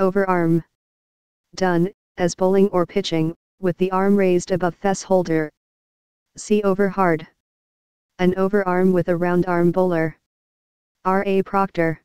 Overarm. Done, as bowling or pitching, with the arm raised above fess holder. See overhard. An overarm with a round arm bowler. R. A. Proctor.